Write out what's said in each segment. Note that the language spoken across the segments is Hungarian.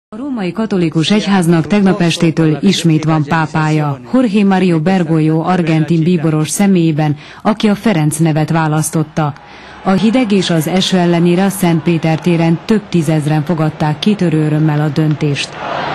A római katolikus egyháznak tegnap estétől ismét van pápája, Jorge Mario Bergoglio argentin bíboros személyében, aki a Ferenc nevet választotta. A hideg és az eső ellenére a Szentpéter téren több tízezren fogadták kitörő örömmel a döntést.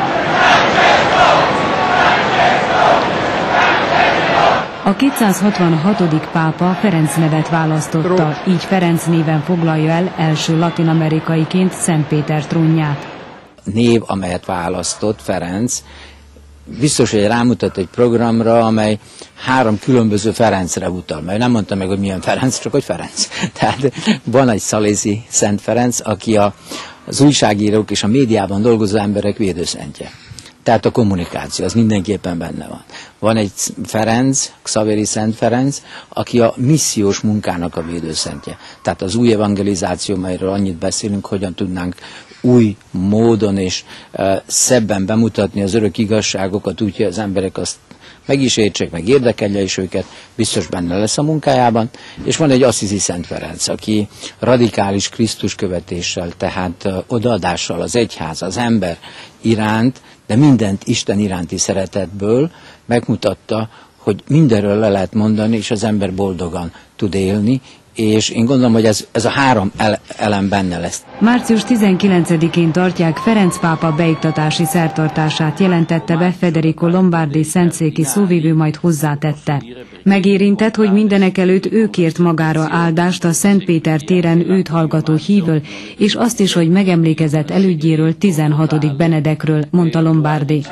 A 266. pápa Ferenc nevet választotta, így Ferenc néven foglalja el első latin-amerikaiként Szentpéter trónját. Név, amelyet választott Ferenc, biztos, hogy rámutat egy programra, amely 3 különböző Ferencre utal. Mert nem mondta meg, hogy milyen Ferenc, csak hogy Ferenc. Tehát van egy szalézi Szent Ferenc, aki az újságírók és a médiában dolgozó emberek védőszentje. Tehát a kommunikáció, az mindenképpen benne van. Van egy Ferenc, Xaveri Szent Ferenc, aki a missziós munkának a védőszentje. Tehát az új evangelizáció, melyről annyit beszélünk, hogyan tudnánk új módon és szebben bemutatni az örök igazságokat, úgyhogy az emberek azt meg is értsék, meg érdekelje is őket, biztos benne lesz a munkájában. És van egy Assisi Szent Ferenc, aki radikális Krisztus követéssel, tehát odaadással az egyház, az ember iránt, de mindent Isten iránti szeretetből megmutatta, hogy mindenről le lehet mondani, és az ember boldogan tud élni, és én gondolom, hogy ez a 3 elem benne lesz. Március 19-én tartják Ferenc pápa beiktatási szertartását, jelentette be Federico Lombardi szentszéki szóvivő, majd hozzátette. Megérintett, hogy mindenekelőtt ő kért magára áldást a Szentpéter téren őt hallgató hívől, és azt is, hogy megemlékezett elődjéről, 16. Benedekről, mondta Lombardi.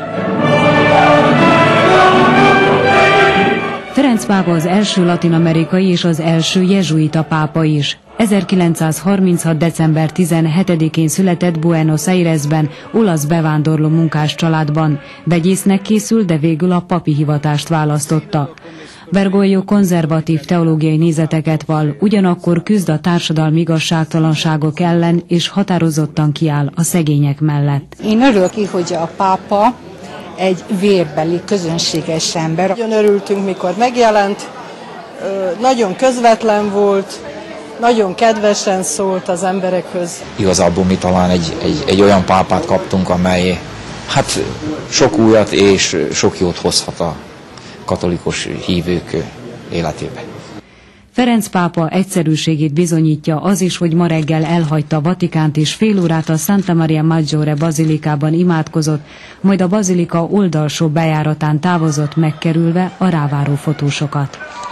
Ferenc pápa az első latin-amerikai és az első jezsuita pápa is. 1936. december 17-én született Buenos Airesben, olasz bevándorló munkás családban. Vegyésznek készült, de végül a papi hivatást választotta. Bergoglio konzervatív teológiai nézeteket vall, ugyanakkor küzd a társadalmi igazságtalanságok ellen, és határozottan kiáll a szegények mellett. Én örülök ki, hogy a pápa egy vérbeli, közönséges ember. Nagyon örültünk, mikor megjelent, nagyon közvetlen volt, nagyon kedvesen szólt az emberekhöz. Igazából mi talán egy olyan pápát kaptunk, amely hát sok újat és sok jót hozhat a katolikus hívők életébe. Ferenc pápa egyszerűségét bizonyítja az is, hogy ma reggel elhagyta a Vatikánt és fél órát a Santa Maria Maggiore bazilikában imádkozott, majd a bazilika oldalsó bejáratán távozott, megkerülve a ráváró fotósokat.